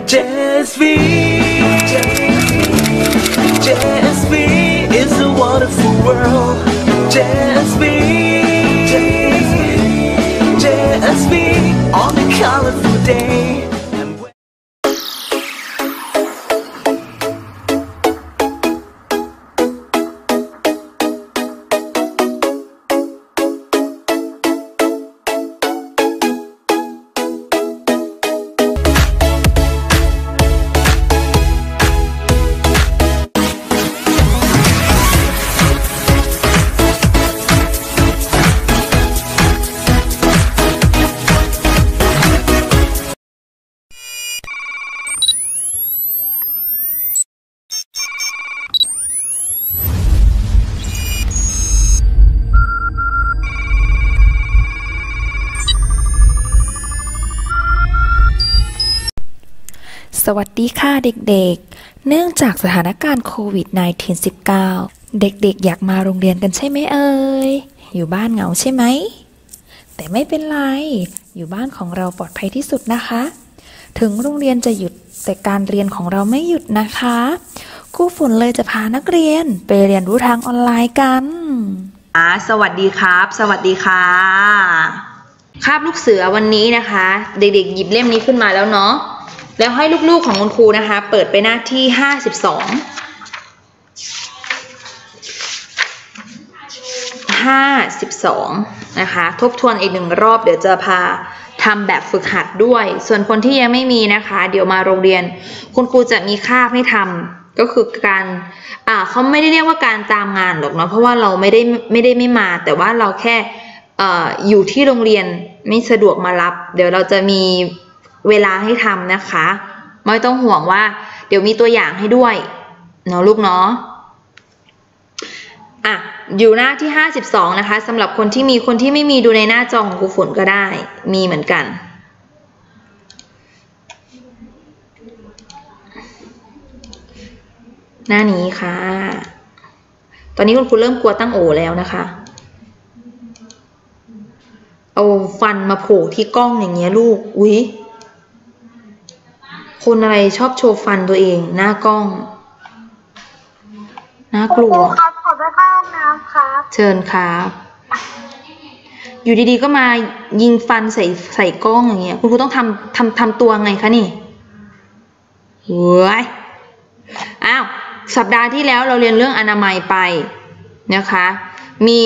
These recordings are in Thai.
JSV JSV is a wonderful world. JSV JSV on a colorful day. สวัสดีค่ะเด็กๆ เนื่องจากสถานการณ์โควิด -19 เด็กๆอยากมาโรงเรียนกันใช่ไหมเอ่ยอยู่บ้านเหงาใช่ไหมแต่ไม่เป็นไรอยู่บ้านของเราปลอดภัยที่สุดนะคะถึงโรงเรียนจะหยุดแต่การเรียนของเราไม่หยุดนะคะครูฝนเลยจะพานักเรียนไปเรียนรู้ทางออนไลน์กันสวัสดีครับสวัสดีค่ะคาบลูกเสือวันนี้นะคะเด็กๆหยิบเล่มนี้ขึ้นมาแล้วเนาะแล้วให้ลูกๆของคุณครูนะคะเปิดไปหน้าที่52นะคะทบทวนอีก1รอบเดี๋ยวจะพาทำแบบฝึกหัดด้วยส่วนคนที่ยังไม่มีนะคะเดี๋ยวมาโรงเรียนคุณครูจะมีคาบให้ทำก็คือการเขาไม่ได้เรียกว่าการตามงานหรอกเนาะเพราะว่าเราไม่ได้มาแต่ว่าเราแค่อยู่ที่โรงเรียนไม่สะดวกมารับเดี๋ยวเราจะมีเวลาให้ทำนะคะไม่ต้องห่วงว่าเดี๋ยวมีตัวอย่างให้ด้วยเนาะลูกเนาะอยู่หน้าที่52นะคะสำหรับคนที่มีคนที่ไม่มีดูในหน้าจอของครูฝนก็ได้มีเหมือนกันหน้านี้ค่ะตอนนี้คุณครูเริ่มกลัวตั้งโอแล้วนะคะเอาฟันมาโผล่ที่กล้องอย่างเงี้ยลูกอุ๊ยคนอะไรชอบโชว์ฟันตัวเองหน้ากล้องน่ากลัวครับขอไปเข้าห้องน้ำครับเชิญครับอยู่ดีๆก็มายิงฟันใส่กล้องอย่างเงี้ยคุณครูต้องทำตัวไงคะนี่เว้ยสัปดาห์ที่แล้วเราเรียนเรื่องอนามัยไปนะคะมี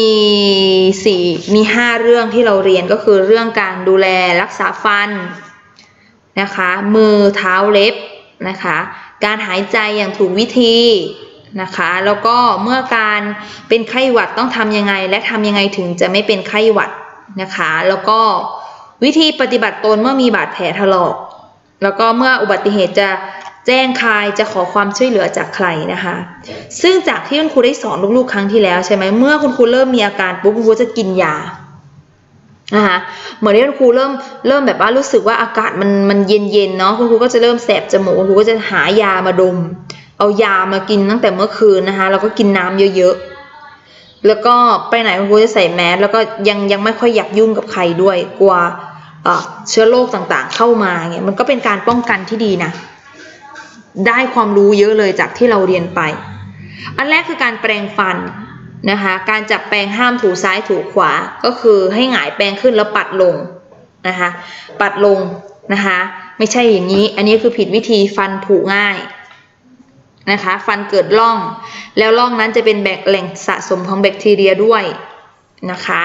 5เรื่องที่เราเรียนก็คือเรื่องการดูแลรักษาฟันนะคะมือเท้าเล็บนะคะการหายใจอย่างถูกวิธีนะคะแล้วก็เมื่อการเป็นไข้หวัดต้องทำยังไงและทำยังไงถึงจะไม่เป็นไข้หวัดนะคะแล้วก็วิธีปฏิบัติตนเมื่อมีบาดแผลถลอกแล้วก็เมื่ออุบัติเหตุจะแจ้งใครจะขอความช่วยเหลือจากใครนะคะซึ่งจากที่คุณครูได้สอนลูกๆครั้งที่แล้วใช่ไหมเมื่อคุณครูเริ่มมีอาการปุ๊บคุณครูจะกินยานะคะเหมือนที่คุณครูเริ่มแบบว่ารู้สึกว่าอากาศมันเย็นเนาะคุณครูก็จะเริ่มแสบจมูกคุณครูก็จะหายามาดมเอายามากินตั้งแต่เมื่อคืนนะคะแล้วก็กินน้ำเยอะๆแล้วก็ไปไหนคุณครูจะใส่แมสแล้วก็ยังไม่ค่อยอยากยุ่งกับใครด้วยกลัวเชื้อโรคต่างๆเข้ามาเงี้ยมันก็เป็นการป้องกันที่ดีนะได้ความรู้เยอะเลยจากที่เราเรียนไปอันแรกคือการแปรงฟันนะคะการจับแปรงห้ามถูซ้ายถูขวาก็คือให้หงายแปรงขึ้นแล้วปัดลงนะคะปัดลงนะคะไม่ใช่อย่างนี้อันนี้คือผิดวิธีฟันผุง่ายนะคะฟันเกิดร่องแล้วร่องนั้นจะเป็นแหล่งสะสมของแบคทีเรียด้วยนะคะ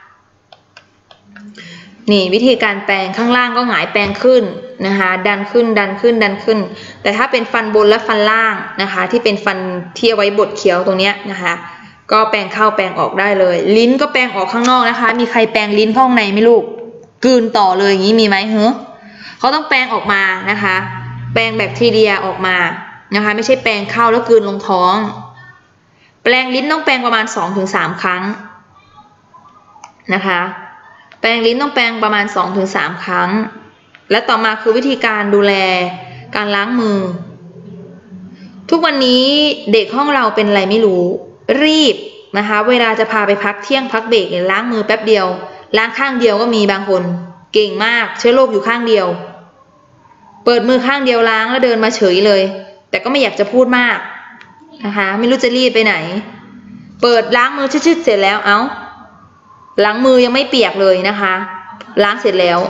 นี่วิธีการแปรงข้างล่างก็หงายแปรงขึ้นนะคะดันขึ้นแต่ถ้าเป็นฟันบนและฟันล่างนะคะที่เป็นฟันที่เอาไว้บดเคี้ยวตรงเนี้ยนะคะก็แปรงเข้าแปรงออกได้เลยลิ้นก็แปรงออกข้างนอกนะคะมีใครแปรงลิ้นข้างในไหมลูกกลืนต่อเลยอย่างนี้มีไหมเขาต้องแปรงออกมานะคะแปรงแบคทีเรียออกมานะคะไม่ใช่แปรงเข้าแล้วกลืนลงท้องแปรงลิ้นต้องแปรงประมาณ 2-3 ครั้งนะคะแปรงลิ้นต้องแปรงประมาณ 2-3 ครั้งและต่อมาคือวิธีการดูแลการล้างมือทุกวันนี้เด็กห้องเราเป็นอะไรไม่รู้รีบนะคะเวลาจะพาไปพักเที่ยงพักเบรกล้างมือแป๊บเดียวล้างข้างเดียวก็มีบางคนเก่งมากเชื้อโรคอยู่ข้างเดียวเปิดมือข้างเดียวล้างแล้วเดินมาเฉยเลยแต่ก็ไม่อยากจะพูดมากนะคะไม่รู้จะรีบไปไหนเปิดล้างมือชืดๆเสร็จแล้วล้างมือยังไม่เปียกเลยนะคะล้างเสร็จแล้ว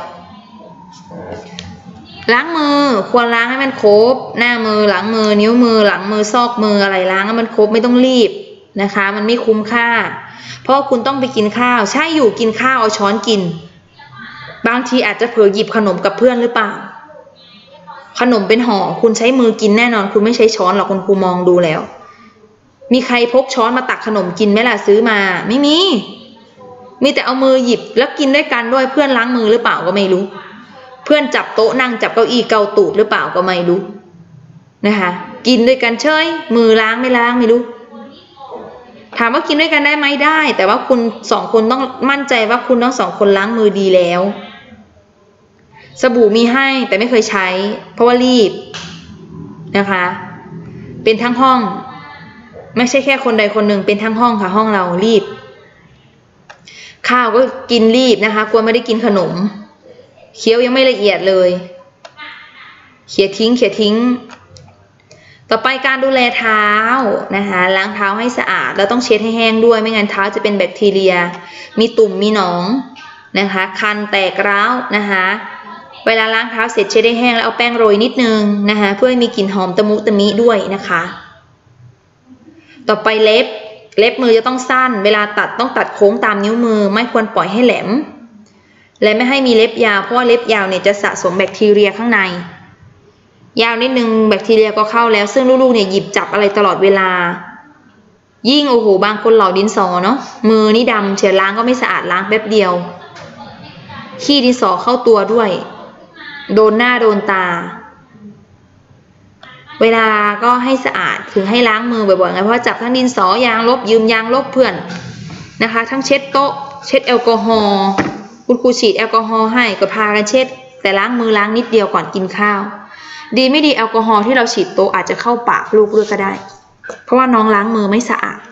ล้างมือควรล้างให้มันครบหน้ามือหลังมือนิ้วมือหลังมือซอกมืออะไรล้างให้มันครบไม่ต้องรีบนะคะมันไม่คุ้มค่าเพราะคุณต้องไปกินข้าวใช่อยู่กินข้าวเอาช้อนกินบางทีอาจจะเผลอหยิบขนมกับเพื่อนหรือเปล่าขนมเป็นห่อคุณใช้มือกินแน่นอนคุณไม่ใช้ช้อนหรอกคุณครูมองดูแล้วมีใครพกช้อนมาตักขนมกินไหมล่ะซื้อมาไม่มีแต่เอามือหยิบแล้วกินด้วยกันด้วยเพื่อนล้างมือหรือเปล่าก็ไม่รู้เพื่อนจับโต๊ะนั่งจับเก้าอี้เกาตูดหรือเปล่าก็ไม่รู้นะคะกินด้วยกันเฉยมือล้างไม่ล้างไม่รู้ถามว่ากินด้วยกันได้ไหมได้แต่ว่าคุณสองคนต้องมั่นใจว่าคุณทั้งสองคนล้างมือดีแล้วสบู่มีให้แต่ไม่เคยใช้เพราะว่ารีบนะคะเป็นทั้งห้องไม่ใช่แค่คนใดคนหนึ่งเป็นทั้งห้องค่ะห้องเรารีบข้าวก็กินรีบนะคะกลัวไม่ได้กินขนมเคี้ยวยังไม่ละเอียดเลยเขี่ยทิ้งต่อไปการดูแลเท้านะคะล้างเท้าให้สะอาดแล้วต้องเช็ดให้แห้งด้วยไม่งั้นเท้าจะเป็นแบคทีเรียมีตุ่มมีหนองนะคะคันแตกร้าวนะคะเวลาล้างเท้าเสร็จเช็ดให้แห้งแล้วเอาแป้งโรยนิดนึงนะคะเพื่อให้มีกลิ่นหอมตะมุตะมิด้วยนะคะต่อไปเล็บมือจะต้องสั้นเวลาตัดต้องตัดโค้งตามนิ้วมือไม่ควรปล่อยให้แหลมและไม่ให้มีเล็บยาวเพราะว่าเล็บยาวเนี่ยจะสะสมแบคทีเรียข้างในยาวนิดนึงแบคทีเรียก็เข้าแล้วซึ่งลูกๆเนี่ยหยิบจับอะไรตลอดเวลายิ่งโอ้โหบางคนเหล่าดินสอเนาะมือนี่ดำเฉียล้างก็ไม่สะอาดล้างแป๊บเดียวขี้ดินสอเข้าตัวด้วยโดนหน้าโดนตาเวลาก็ให้สะอาดถึงให้ล้างมือบ่อยๆไงเพราะจับทั้งดินสอยางลบยืมยางลบเพื่อนนะคะทั้งเช็ดโต๊ะเช็ดแอลกอฮอล์คุณครูฉีดแอลกอฮอล์ให้ก็พากันเช็ดแต่ล้างมือล้างนิดเดียวก่อนกินข้าวดีไม่ดีแอลกอฮอล์ที่เราฉีดโต๊ะอาจจะเข้าปากลูกด้วยก็ได้เพราะว่าน้องล้างมือไม่สะอาด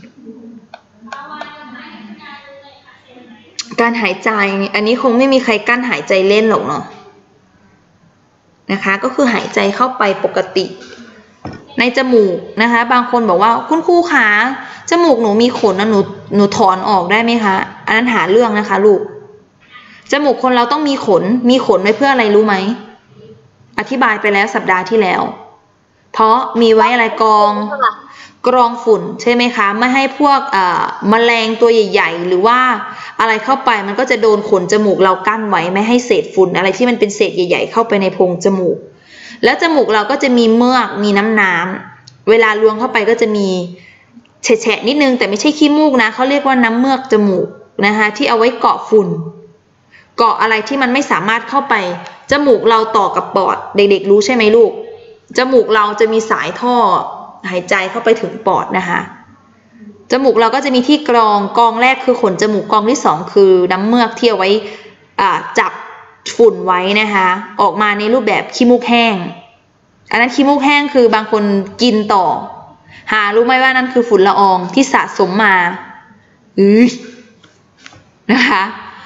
การหายใจอันนี้คงไม่มีใครกั้นหายใจเล่นหรอกเนาะนะคะก็คือหายใจเข้าไปปกติในจมูกนะคะบางคนบอกว่าคุณครูขาจมูกหนูมีขนนะหนูถอนออกได้ไหมคะอันนั้นหาเรื่องนะคะลูกจมูกคนเราต้องมีขนไว้เพื่ออะไรรู้ไหมอธิบายไปแล้วสัปดาห์ที่แล้วเพราะมีไว้อะไรกรองฝุ่นใช่ไหมคะไม่ให้พวกแมลงตัวใหญ่ๆหรือว่าอะไรเข้าไปมันก็จะโดนขนจมูกเรากั้นไว้ไม่ให้เศษฝุ่นอะไรที่มันเป็นเศษใหญ่ๆเข้าไปในโพรงจมูกแล้วจมูกเราก็จะมีเมือกมีน้ำเวลาล้วงเข้าไปก็จะมีแฉะนิดนึงแต่ไม่ใช่ขี้มูกนะเขาเรียกว่าน้ำเมือกจมูกนะคะที่เอาไว้เกาะฝุ่นเกาะอะไรที่มันไม่สามารถเข้าไปจมูกเราต่อกับปอดเด็กๆรู้ใช่ไหมลูกจมูกเราจะมีสายท่อหายใจเข้าไปถึงปอดนะคะจมูกเราก็จะมีที่กรองแรกคือขนจมูกกรองที่สองคือน้ำเมือกที่เอาไว้จับฝุ่นไว้นะคะออกมาในรูปแบบขี้มูกแห้งอันนั้นขี้มูกแห้งคือบางคนกินต่อหารู้ไหมว่านั่นคือฝุ่นละอองที่สะสมมานะคะ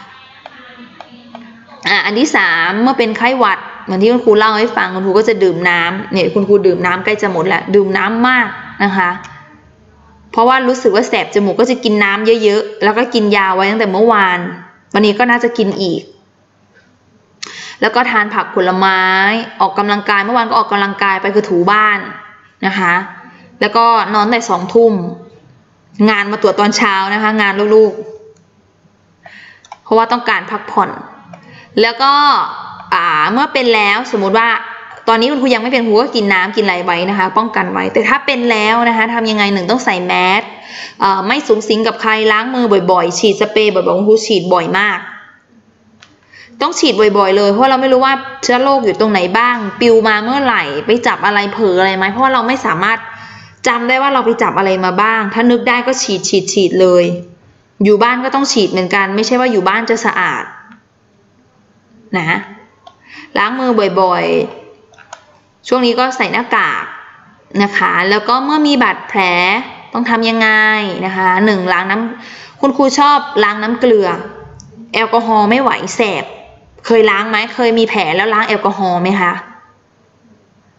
อันที่สามเมื่อเป็นไข้หวัดเหมือนที่คุณครูเล่าให้ฟังคุณครูก็จะดื่มน้ำเนี่ยคุณครูดื่มน้ำใกล้จะหมดแล้วดื่มน้ำมากนะคะเพราะว่ารู้สึกว่าแสบจมูกก็จะกินน้ำเยอะๆแล้วก็กินยาไว้ตั้งแต่เมื่อวานวันนี้ก็น่าจะกินอีกแล้วก็ทานผักผลไม้ออกกำลังกายเมื่อวานก็ออกกำลังกายไปคือถูบ้านนะคะแล้วก็นอนแต่2 ทุ่มงานมาตรวจตอนเช้านะคะงานลูกๆเพราะว่าต้องการพักผ่อนแล้วก็เมื่อเป็นแล้วสมมุติว่าตอนนี้คุณครูยังไม่เป็นครูก็กินน้ำกินอะไรไว้นะคะป้องกันไว้แต่ถ้าเป็นแล้วนะคะทำยังไง1ต้องใส่แมสไม่สุงสิงกับใครล้างมือบ่อยๆฉีดสเปรย์บ่อยๆคุณครูฉีดบ่อยมากต้องฉีดบ่อยๆเลยเพราะเราไม่รู้ว่าเชื้อโรคอยู่ตรงไหนบ้างปิวมาเมื่อไหร่ไปจับอะไรเผลออะไรไหมเพราะว่าเราไม่สามารถจำได้ว่าเราไปจับอะไรมาบ้างถ้านึกได้ก็ฉีดเลยอยู่บ้านก็ต้องฉีดเหมือนกันไม่ใช่ว่าอยู่บ้านจะสะอาดนะล้างมือบ่อยๆช่วงนี้ก็ใส่หน้ากากนะคะแล้วก็เมื่อมีบาดแผลต้องทำยังไงนะคะ1ล้างน้ำคุณครูชอบล้างน้ำเกลือแอลกอฮอล์ไม่ไหวแสบเคยล้างไหมเคยมีแผลแล้วล้างแอลกอฮอล์ไหมคะ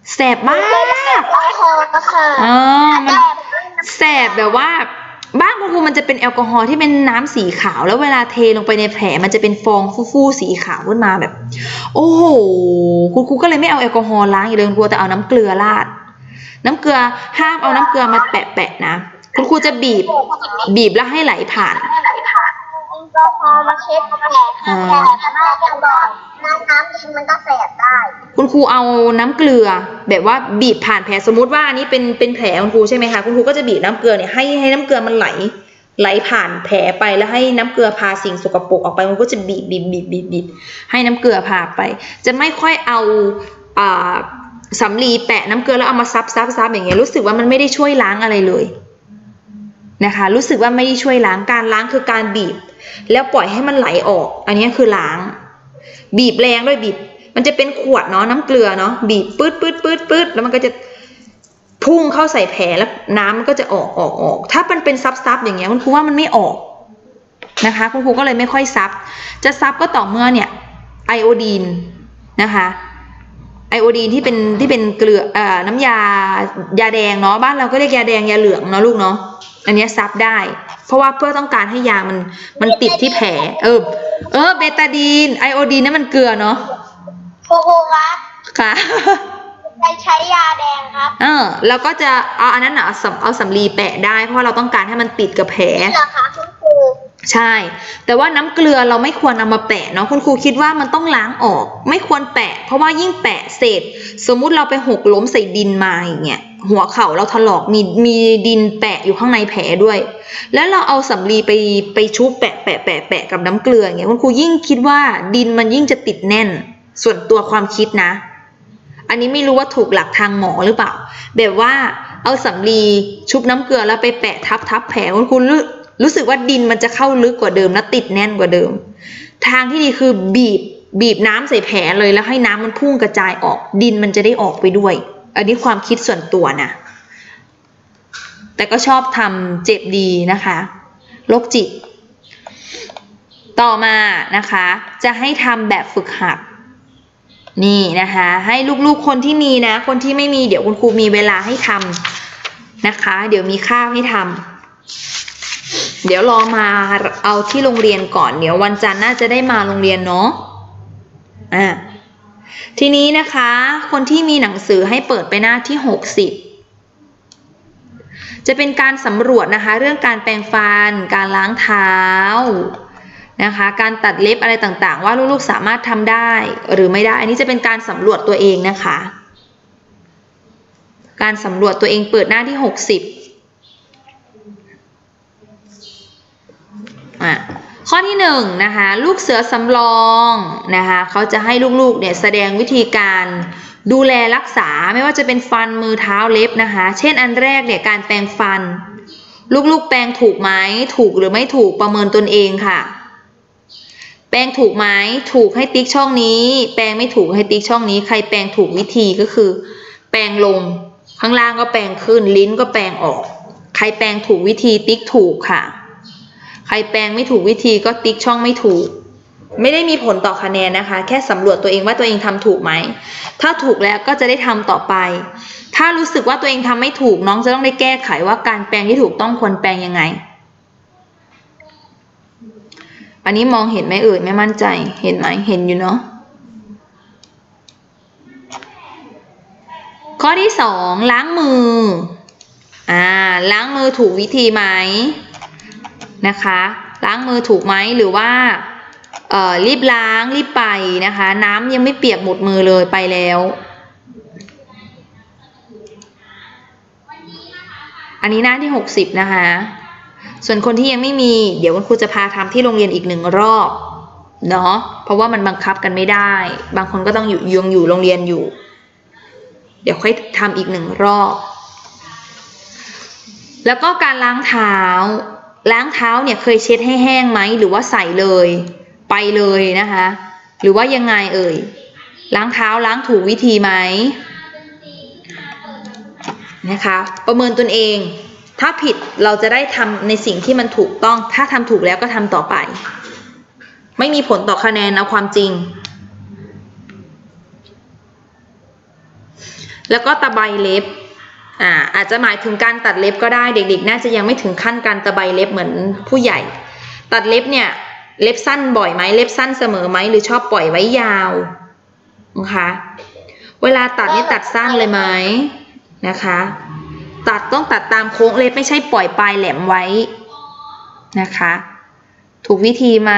แสบมากแอลกอฮอล์ค่ะมันแสบแบบว่าบ้านคุณครูมันจะเป็นแอลกอฮอล์ที่เป็นน้ำสีขาวแล้วเวลาเทลงไปในแผลมันจะเป็นฟองฟู่ๆสีขาวขึ้นมาแบบ โอ้โหคุณครูก็เลยไม่เอาแอลกอฮอล์ล้างอีกเลยคุณครูแต่เอาน้ำเกลือราดน้ำเกลือห้ามเอาน้ำเกลือมาแปะๆนะคุณครูจะบีบแล้วให้ไหลผ่านแอลกอฮอล์มาเช็ดแผลแผลมากจังเลยน้ำเย็นมันก็แสบได้คุณครูเอาน้ำเกลือแบบว่าบีบผ่านแผลสมมติว่าอันนี้เป็นแผลคุณครูใช่ไหมคะคุณครูก็จะบีบน้ำเกลือเนี่ยให้น้ำเกลือมันไหลผ่านแผลไปแล้วให้น้ำเกลือพาสิ่งสกปรกออกไปมันก็จะบีบให้น้ำเกลือพาไปจะไม่ค่อยเอาสำลีแปะน้ำเกลือแล้วเอามาซับอย่างเงี้ยรู้สึกว่ามันไม่ได้ช่วยล้างอะไรเลยนะคะรู้สึกว่าไม่ได้ช่วยล้างการล้างคือการบีบแล้วปล่อยให้มันไหลออกอันนี้คือล้างบีบแรงด้วยบีบมันจะเป็นขวดเนาะน้ำเกลือเนาะบีบปื๊ดแล้วมันก็จะพุ่งเข้าใส่แผลแล้วน้ำมันก็จะออกถ้ามันเป็นซับอย่างเงี้ยคุณครูว่ามันไม่ออกนะคะคุณครูก็เลยไม่ค่อยซับจะซับก็ต่อเมื่อเนี่ยไอโอดีนนะคะไอโอดีนที่เป็นเกลือน้ำยาแดงเนาะบ้านเราก็เรียกยาแดงยาเหลืองเนาะลูกเนาะอันนี้ซับได้เพราะว่าเพื่อต้องการให้ยามันติดที่แผลเบตาดีนไอโอดีนนั่นมันเกลือเนาะครูครับค่ะใช้ยาแดงครับแล้วก็จะเอาอันนั้นเอาสำลีแปะได้เพราะเราต้องการให้มันติดกับแผลเหรอคะคุณครูใช่แต่ว่าน้ำเกลือเราไม่ควรเอามาแปะเนาะคุณครูคิดว่ามันต้องล้างออกไม่ควรแปะเพราะว่ายิ่งแปะเศษสมมุติเราไปหกล้มใส่ดินมาอย่างเงี้ยหัวเข่าเราถลอกมีดินแปะอยู่ข้างในแผลด้วยแล้วเราเอาสำลีไปชุบแปะกับน้ำเกลืออย่างเงี้ยคุณครูยิ่งคิดว่าดินมันยิ่งจะติดแน่นส่วนตัวความคิดนะอันนี้ไม่รู้ว่าถูกหลักทางหมอหรือเปล่าแบบว่าเอาสำลีชุบน้ำเกลือแล้วไปแปะทับแผลคุณครูรู้สึกว่าดินมันจะเข้าลึกกว่าเดิมและติดแน่นกว่าเดิมทางที่ดีคือบีบน้ำใส่แผลเลยแล้วให้น้ำมันพุ่งกระจายออกดินมันจะได้ออกไปด้วยอันนี้ความคิดส่วนตัวนะแต่ก็ชอบทำเจ็บดีนะคะโรคจิตต่อมานะคะจะให้ทำแบบฝึกหัดนี่นะคะให้ลูกๆคนที่มีนะคนที่ไม่มีเดี๋ยวคุณครูมีเวลาให้ทำนะคะเดี๋ยวมีข้าวให้ทำเดี๋ยวรอมาเอาที่โรงเรียนก่อนเดี๋ยววันจันทร์น่าจะได้มาโรงเรียนเนาะทีนี้นะคะคนที่มีหนังสือให้เปิดไปหน้าที่60จะเป็นการสำรวจนะคะเรื่องการแปรงฟันการล้างเท้านะคะการตัดเล็บอะไรต่างๆว่าลูกๆสามารถทำได้หรือไม่ได้อันนี้จะเป็นการสำรวจตัวเองนะคะการสำรวจตัวเองเปิดหน้าที่60ข้อที่1นะคะลูกเสือสำรองนะคะเขาจะให้ลูกๆเนี่ยแสดงวิธีการดูแลรักษาไม่ว่าจะเป็นฟันมือเท้าเล็บนะคะเช่นอันแรกเนี่ยการแปรงฟันลูกๆแปรงถูกไหมถูกหรือไม่ถูกประเมินตนเองค่ะแปรงถูกไหมถูกให้ติ๊กช่องนี้แปรงไม่ถูกให้ติ๊กช่องนี้ใครแปรงถูกวิธีก็คือแปรงลงข้างล่างก็แปรงขึ้นลิ้นก็แปรงออกใครแปรงถูกวิธีติ๊กถูกค่ะใครแปรงไม่ถูกวิธีก็ติ๊กช่องไม่ถูกไม่ได้มีผลต่อคะแนนนะคะแค่สำรวจตัวเองว่าตัวเองทำถูกไหมถ้าถูกแล้วก็จะได้ทำต่อไปถ้ารู้สึกว่าตัวเองทำไม่ถูกน้องจะต้องได้แก้ไขว่าการแปรงที่ถูกต้องควรแปรงยังไงอันนี้มองเห็นไหมเอ่ยไม่มั่นใจเห็นไหมเห็นอยู่เนาะข้อที่2ล้างมือล้างมือถูกวิธีไหมนะคะล้างมือถูกไหมหรือว่ารีบล้างรีบไปนะคะน้ำยังไม่เปียกหมดมือเลยไปแล้วอันนี้หน้าที่60นะคะส่วนคนที่ยังไม่มีเดี๋ยวคุณครูจะพาทำที่โรงเรียนอีก1รอบเนาะเพราะว่ามันบังคับกันไม่ได้บางคนก็ต้องอยู่โรงเรียนอยู่เดี๋ยวค่อยทำอีก1รอบแล้วก็การล้างเท้าเนี่ยเคยเช็ดให้แห้งไหมหรือว่าใส่เลยไปเลยนะคะหรือว่ายังไงเอ่ยล้างเท้าล้างถูกวิธีไหมนะคะประเมินตนเองถ้าผิดเราจะได้ทำในสิ่งที่มันถูกต้องถ้าทำถูกแล้วก็ทำต่อไปไม่มีผลต่อคะแนนเอาความจริงแล้วก็ตะไบเล็บอาจจะหมายถึงการตัดเล็บก็ได้เด็กๆน่าจะยังไม่ถึงขั้นการตะไบเล็บเหมือนผู้ใหญ่ตัดเล็บเนี่ยเล็บสั้นบ่อยไหมเล็บสั้นเสมอไหมหรือชอบปล่อยไว้ยาวนะคะเวลาตัดนี่ตัดสั้นเลยไหมนะคะตัดต้องตัดตามโค้งเล็บไม่ใช่ปล่อยปลายแหลมไว้นะคะถูกวิธีไหม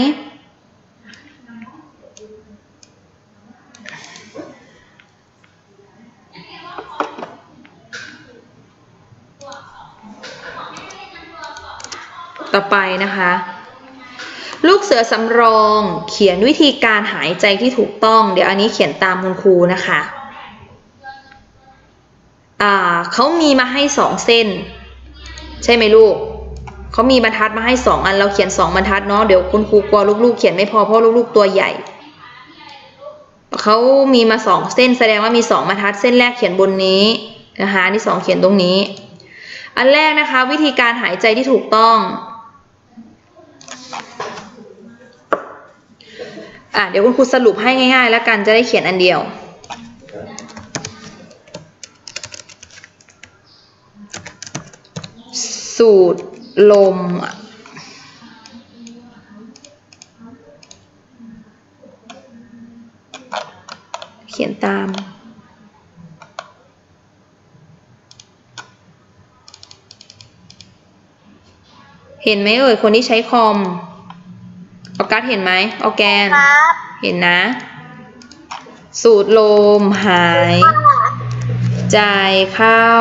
ต่อไปนะคะลูกเสือสำรองเขียนวิธีการหายใจที่ถูกต้องเดี๋ยวอันนี้เขียนตามคุณครูนะคะเขามีมาให้2 เส้นใช่ไหมลูกเขามีบรรทัดมาให้2 อันเราเขียน2 บรรทัดเนาะเดี๋ยวคุณครูกลัวลูกๆเขียนไม่พอเพราะลูกๆตัวใหญ่เขามีมา2 เส้นแสดงว่ามี2 บรรทัดเส้นแรกเขียนบนนี้นะคะที่2เขียนตรงนี้อันแรกนะคะวิธีการหายใจที่ถูกต้องเดี๋ยวคุณครูสรุปให้ง่ายๆแล้วกันจะได้เขียนอันเดียวสูดลมเขียนตามเห็นไหมเอ่ยคนที่ใช้คอมออกัสเห็นไหมออแกนเห็นนะสูดลมหายใจเข้า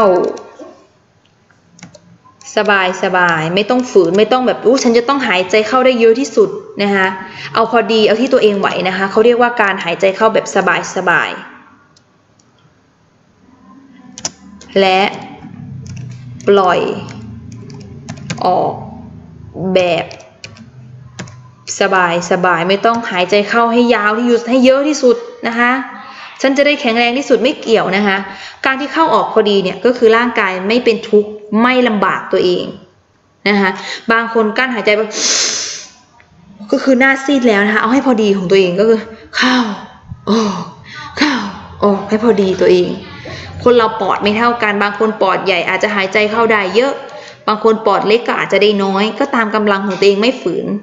สบายสบายไม่ต้องฝืนไม่ต้องแบบฉันจะต้องหายใจเข้าได้เยอะที่สุดนะคะเอาพอดีเอาที่ตัวเองไหวนะคะเขาเรียกว่าการหายใจเข้าแบบสบายสบายและปล่อยออกแบบสบายสบายไม่ต้องหายใจเข้าให้ยาวที่ให้เยอะที่สุดนะคะฉันจะได้แข็งแรงที่สุดไม่เกี่ยวนะคะการที่เข้าออกพอดีเนี่ยก็คือร่างกายไม่เป็นทุกข์ไม่ลำบากตัวเองนะคะบางคนกั้นหายใจแบบก็คือหน้าซีดแล้วนะคะเอาให้พอดีของตัวเองก็คือเข้าออกเข้าออกให้พอดีตัวเองคนเราปอดไม่เท่ากันบางคนปอดใหญ่อาจจะหายใจเข้าได้เยอะบางคนปอดเล็กก็อาจจะได้น้อยก็ตามกำลังของตัวเองไม่ฝืน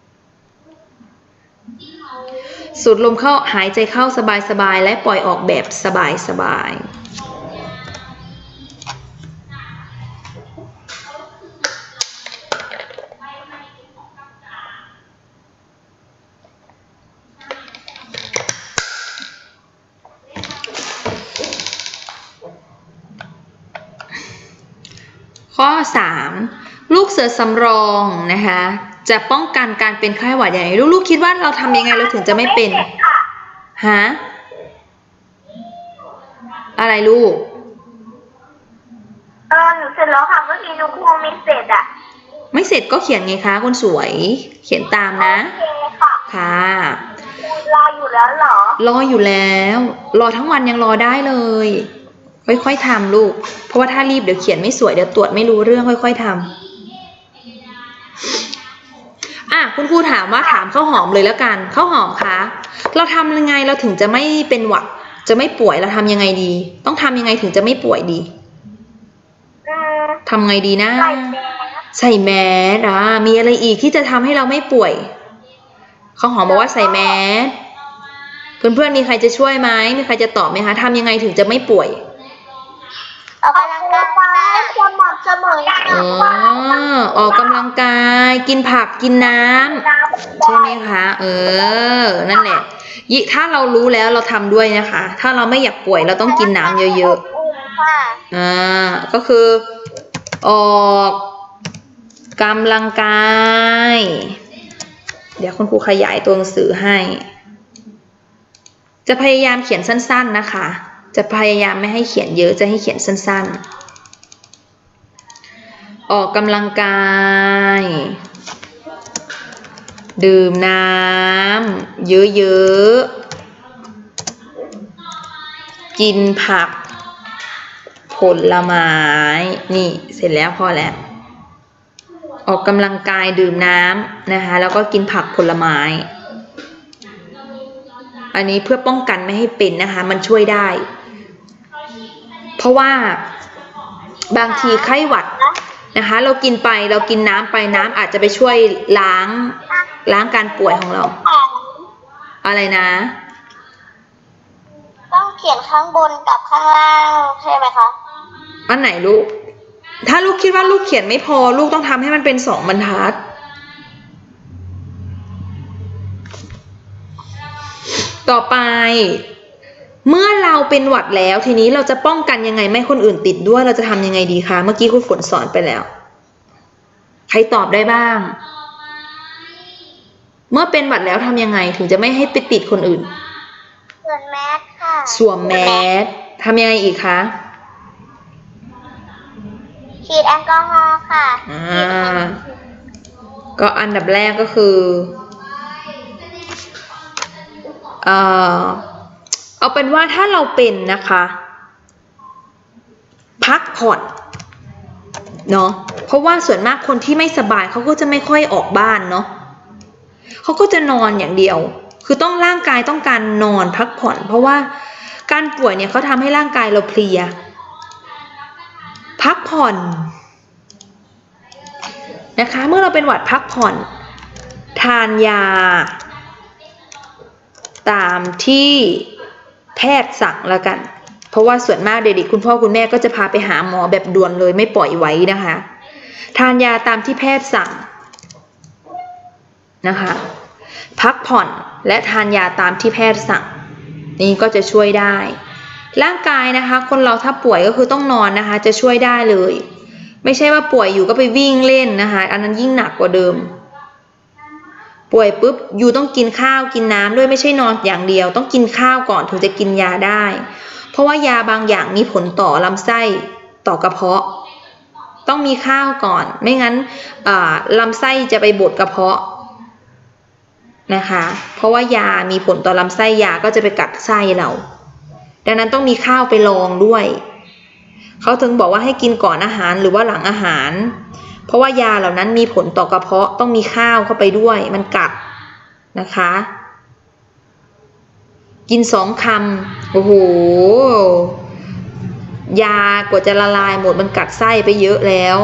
สูดลมเข้าหายใจเข้าสบายๆและปล่อยออกแบบสบายๆข้อ 3ลูกเสือสำรองนะคะจะป้องกันการเป็นไข้หวัดใหญ่ลูกๆคิดว่าเราทำยังไงเราถึงจะไม่เป็นฮะอะไรลูกหนูเสร็จแล้วค่ะเมื่อกี้หนูครูไม่เสร็จไม่เสร็จก็เขียนไงคะคนสวยเขียนตามนะโอเคค่ะรออยู่แล้วเหรอรออยู่แล้วรอทั้งวันยังรอได้เลยค่อยๆทำลูกเพราะว่าถ้ารีบเดี๋ยวเขียนไม่สวยเดี๋ยวตรวจไม่รู้เรื่องค่อยๆทำคุณครูถามข้าวหอมเลยแล้วกันข้าวหอมคะเราทำยังไงเราถึงจะไม่เป็นหวัดจะไม่ป่วยเราทำยังไงดีต้องทำยังไงถึงจะไม่ป่วยดีทำไงดีนะใส่แมสมีอะไรอีกที่จะทำให้เราไม่ป่วยข้าวหอมบอกว่าใส่แมสเพื่อนๆมีใครจะช่วยไหมมีใครจะตอบไหมคะทำยังไงถึงจะไม่ป่วยออกกำลังกายสม่ำเสมอออกกำลังกายกินผักกินน้ำใช่ไหมคะนั่นแหละถ้าเรารู้แล้วเราทำด้วยนะคะถ้าเราไม่อยากป่วยเราต้องกินน้ำเยอะๆก็คือออกกำลังกายเดี๋ยวคุณครูขยายตัวหนังสือให้จะพยายามเขียนสั้นๆนะคะจะพยายามไม่ให้เขียนเยอะจะให้เขียนสั้นๆออกกำลังกายดื่มน้ำเยอะๆกินผักผลไม้นี่เสร็จแล้วพอแล้วออกกำลังกายดื่มน้ำนะคะแล้วก็กินผักผลไม้อันนี้เพื่อป้องกันไม่ให้เป็นนะคะมันช่วยได้เพราะว่าบางทีไข้หวัดนะคะเรากินน้ำไปน้ำอาจจะไปช่วยล้างการป่วยของเราอะไรนะต้องเขียนข้างบนกับข้างล่างใช่ไหมคะอันไหนลูกถ้าลูกคิดว่าลูกเขียนไม่พอลูกต้องทำให้มันเป็น2 บรรทัดต่อไปเมื่อเราเป็นหวัดแล้วทีนี้เราจะป้องกันยังไงไม่คนอื่นติดด้วยเราจะทำยังไงดีคะเมื่อกี้คุณฝนสอนไปแล้วใครตอบได้บ้างเมื่อเป็นหวัดแล้วทำยังไงถึงจะไม่ให้ไปติดคนอื่นสวมแมสค่ะสวมแมสทำยังไงอีกคะฉีดแอลกอฮอล์ค่ะก็อันดับแรกก็คือเอาเป็นว่าถ้าเราเป็นนะคะพักผ่อนเนาะเพราะว่าส่วนมากคนที่ไม่สบายเขาก็จะไม่ค่อยออกบ้านเนาะเขาก็จะนอนอย่างเดียวคือร่างกายต้องการนอนพักผ่อนเพราะว่าการป่วยเนี่ยเขาทำให้ร่างกายเราเพลียพักผ่อนนะคะเมื่อเราเป็นหวัดพักผ่อนทานยาตามที่แพทย์สั่งแล้วกันเพราะว่าส่วนมากเด็กๆคุณพ่อคุณแม่ก็จะพาไปหาหมอแบบด่วนเลยไม่ปล่อยไว้นะคะทานยาตามที่แพทย์สั่งนะคะพักผ่อนและทานยาตามที่แพทย์สั่งนี่ก็จะช่วยได้ร่างกายนะคะคนเราถ้าป่วยก็คือต้องนอนนะคะจะช่วยได้เลยไม่ใช่ว่าป่วยอยู่ก็ไปวิ่งเล่นนะคะอันนั้นยิ่งหนักกว่าเดิมป่วยปุ๊บอยู่ต้องกินข้าวกินน้ำด้วยไม่ใช่นอนอย่างเดียวต้องกินข้าวก่อนถึงจะกินยาได้เพราะว่ายาบางอย่างมีผลต่อลำไส้ต่อกระเพาะต้องมีข้าวก่อนไม่งั้นลำไส้จะไปบดกระเพาะนะคะเพราะว่ายามีผลต่อลำไส้ยาก็จะไปกัดไส้เราดังนั้นต้องมีข้าวไปรองด้วยเขาถึงบอกว่าให้กินก่อนอาหารหรือว่าหลังอาหารเพราะว่ายาเหล่านั้นมีผลต่อกระเพาะต้องมีข้าวเข้าไปด้วยมันกัดนะคะกิน2 คำโอ้โหยากว่าจะละลายหมดมันกัดไส้ไปเยอะแล้ว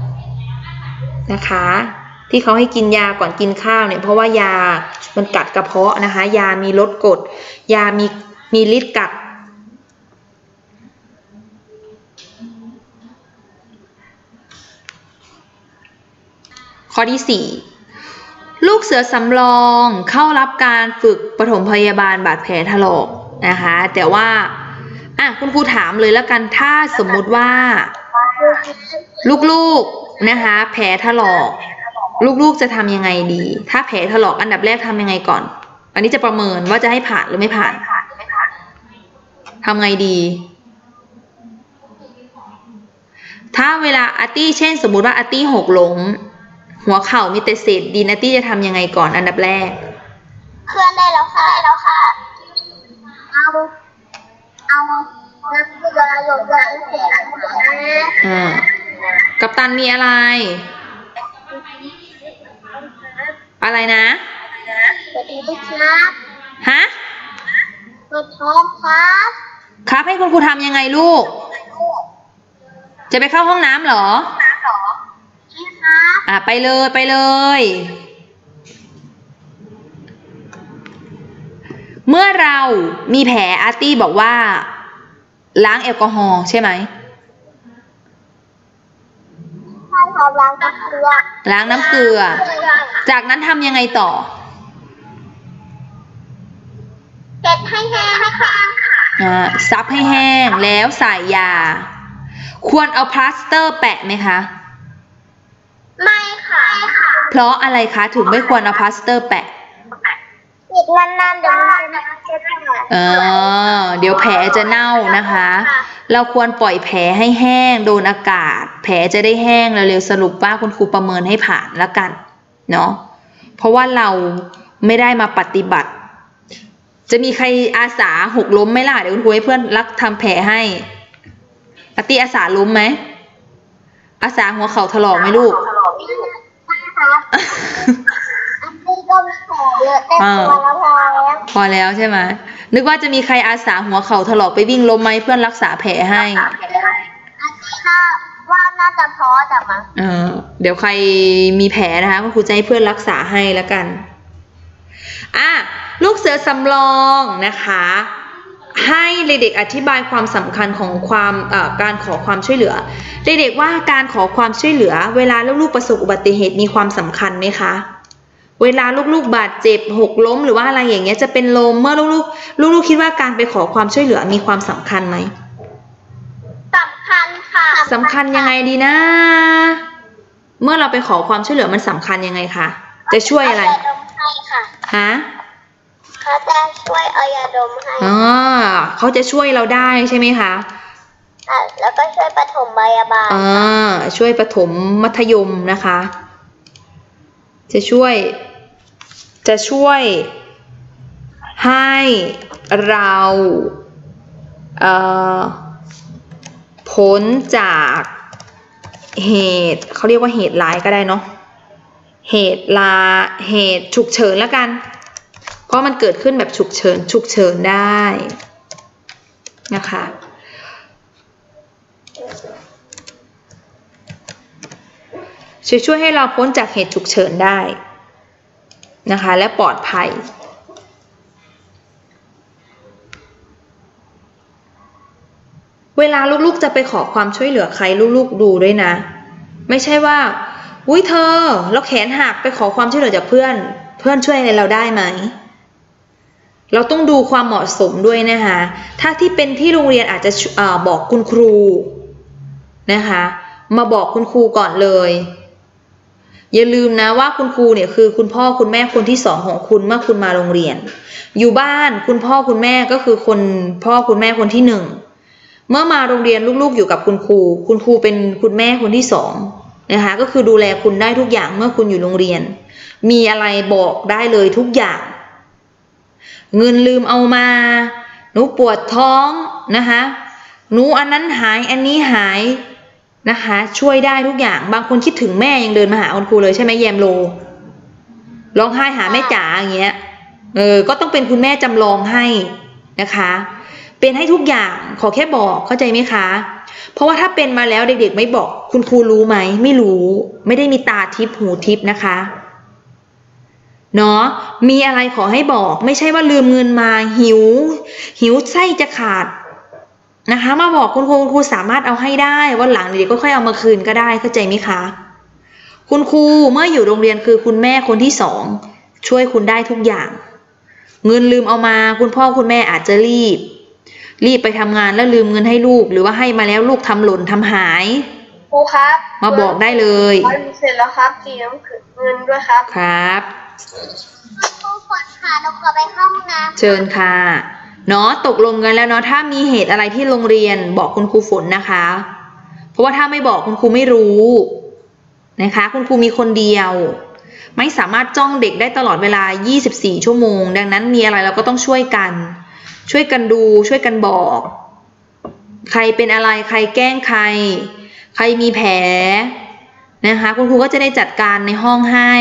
นะคะที่เขาให้กินยาก่อนกินข้าวเนี่ยเพราะว่ายามันกัดกระเพาะนะคะยามีลดกรดยามีฤทธิ์กัดข้อที่4ลูกเสือสำรองเข้ารับการฝึกปฐมพยาบาลบาดแผลถลอกนะคะแต่ว่าคุณครูถามเลยแล้วกันถ้าสมมุติว่าลูกๆนะคะแผลถลอกลูกๆจะทำยังไงดีถ้าแผลถลอกอันดับแรกทำยังไงก่อนอันนี้จะประเมินว่าจะให้ผ่านหรือไม่ผ่านทำไงดีถ้าเวลาอาร์ตี้เช่นสมมุติว่าอาร์ตี้หกล้มหัวเข่ามีแต่เศษดินอาร์ตี้จะทำยังไงก่อนอันดับแรกเคลื่อนได้แล้วค่ะเอาน้ำเกลือหยดให้แผลกัปตันมีอะไรนะเปิดท้องครับฮะเปิดท้องครับให้คุณครูทำยังไงลูกจะไปเข้าห้องน้ำเหรอใช่ครับไปเลยเมื่อเรามีแผลอาร์ตี้บอกว่าล้างแอลกอฮอล์ใช่ไหมใช่ครับล้างน้ำเกลือจากนั้นทำยังไงต่อเช็ดให้แห้งค่ะซับให้แห้งแล้วใส่ยาควรเอาพลาสเตอร์แปะไหมคะไม่ค่ะเพราะอะไรคะถึงไม่ควรเอาพลาสเตอร์แปะอีกนานๆเดี๋ยวมันจะเช็ดเดี๋ยวแผลจะเน่านะคะเราควรปล่อยแผลให้แห้งโดนอากาศแผลจะได้แห้งเร็วๆสรุปว่าคุณครูประเมินให้ผ่านแล้วกันเนาะเพราะว่าเราไม่ได้มาปฏิบัติจะมีใครอาสาหกล้มไหมล่ะเดี๋ยวคุณครูให้เพื่อนรักทำแผลให้อาร์ตี้อาสาล้มไหมอาสาหัวเข่าถลอกไหมลูกอาร์ตี้ก็แผลเยอะแต่ตัวแล้วพอแล้วพอแล้วใช่ไหมนึกว่าจะมีใครอาสาหัวเข่าถลอกไปวิ่งล้มไหมเพื่อนรักษาแผลให้อันนี้ว่าน่าจะพอแต่มั้งเดี๋ยวใครมีแผลนะคะคุณครูจะให้เพื่อนรักษาให้แล้วกันลูกเสือสำรองนะคะให้เด็กๆอธิบายความสำคัญของการขอความช่วยเหลือเด็กๆว่าการขอความช่วยเหลือเวลาลูกๆประสบอุบัติเหตุมีความสำคัญไหมคะเวลาลูกๆบาดเจ็บหกล้มหรือว่าอะไรอย่างเงี้ยจะเป็นลมเมื่อลูกๆคิดว่าการไปขอความช่วยเหลือมีความสำคัญไหมสำคัญค่ะสำคัญยังไงดีนะเมื่อเราไปขอความช่วยเหลือมันสำคัญยังไงคะจะช่วยอะไรฮะเขาจะช่วยเอายาดมให้เขาจะช่วยเราได้ใช่ไหมคะแล้วก็ช่วยปฐมพยาบาลช่วยปฐมมัธยมนะคะจะช่วยให้เราพ้นจากเหตุเขาเรียกว่าเหตุร้ายก็ได้เนาะเหตุฉุกเฉินแล้วกันเพราะมันเกิดขึ้นแบบฉุกเฉินได้นะคะช่วยให้เราพ้นจากเหตุฉุกเฉินได้นะคะและปลอดภัยเวลาลูกๆจะไปขอความช่วยเหลือใครลูกๆดูด้วยนะไม่ใช่ว่าอุ้ยเธอเราแขนหักไปขอความช่วยเหลือจากเพื่อนช่วยอะไรเราได้ไหมเราต้องดูความเหมาะสมด้วยนะคะถ้าที่เป็นที่โรงเรียนอาจจะบอกคุณครูนะคะมาบอกคุณครูก่อนเลยอย่าลืมนะว่าคุณครูเนี่ยคือคุณพ่อคุณแม่คนที่สองของคุณเมื่อคุณมาโรงเรียนอยู่บ้านคุณพ่อคุณแม่ก็คือคนพ่อคุณแม่คนที่หนึ่งเมื่อมาโรงเรียนลูกๆอยู่กับคุณครูเป็นคุณแม่คนที่สองนะคะก็คือดูแลคุณได้ทุกอย่างเมื่อคุณอยู่โรงเรียนมีอะไรบอกได้เลยทุกอย่างเงินลืมเอามาหนูปวดท้องนะคะหนูอันนั้นหายอันนี้หายนะคะช่วยได้ทุกอย่างบางคนคิดถึงแม่ยังเดินมาหาคุณครูเลยใช่ไหมแยมโลร้องไห้หาแม่จ๋าอย่างเงี้ยก็ต้องเป็นคุณแม่จำลองให้นะคะเป็นให้ทุกอย่างขอแค่บอกเข้าใจไหมคะเพราะว่าถ้าเป็นมาแล้วเด็กๆไม่บอกคุณครูรู้ไหมไม่รู้ไม่ได้มีตาทิพย์หูทิพย์นะคะเนาะมีอะไรขอให้บอกไม่ใช่ว่าลืมเงินมาหิวไส้จะขาดนะคะมาบอกคุณครูสามารถเอาให้ได้วันหลังเด็กก็ค่อยเอามาคืนก็ได้เข้าใจไหมคะคุณครูเมื่ออยู่โรงเรียนคือคุณแม่คนที่สองช่วยคุณได้ทุกอย่างเงินลืมเอามาคุณพ่อคุณแม่อาจจะรีบไปทำงานแล้วลืมเงินให้ลูกหรือว่าให้มาแล้วลูกทำหล่นทำหายครูครับมาบอกได้เลยเสร็จแล้วครับเตรียมเงินด้วยครับครับครูขอค่ะเราขอไปเข้าห้องน้ำเชิญค่ะเนาะตกลงกันแล้วเนาะถ้ามีเหตุอะไรที่โรงเรียนบอกคุณครูฝนนะคะเพราะว่าถ้าไม่บอกคุณครูไม่รู้นะคะคุณครูมีคนเดียวไม่สามารถจ้องเด็กได้ตลอดเวลา24ชั่วโมงดังนั้นมีอะไรเราก็ต้องช่วยกันดูช่วยกันบอกใครเป็นอะไรใครแกล้งใครมีแผลนะคะคุณครูก็จะได้จัดการในห้องให้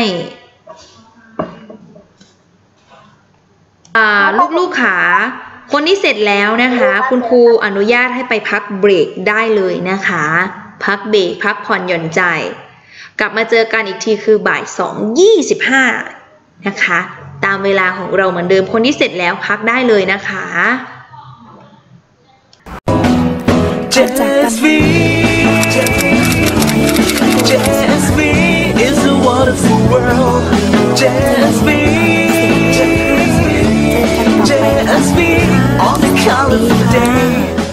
ลูกๆขาคนที่เสร็จแล้วนะคะคุณครูอนุญาตให้ไปพักเบรกได้เลยนะคะพักเบรกพักผ่อนหย่อนใจกลับมาเจอกันอีกทีคือบ่าย 2:25 นะคะตามเวลาของเราเหมือนเดิมคนที่เสร็จแล้วพักได้เลยนะคะ JSV is a wonderful world. JSV on the colorful day.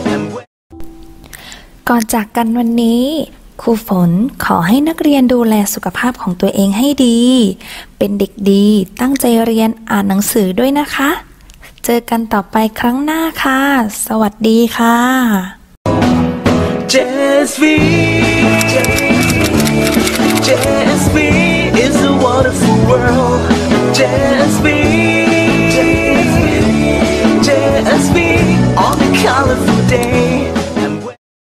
ก่อนจากกันวันนี้ครูฝนขอให้นักเรียนดูแลสุขภาพของตัวเองให้ดีเป็นเด็กดีตั้งใจเรียนอ่านหนังสือด้วยนะคะเจอกันต่อไปครั้งหน้าค่ะสวัสดีค่ะ JSV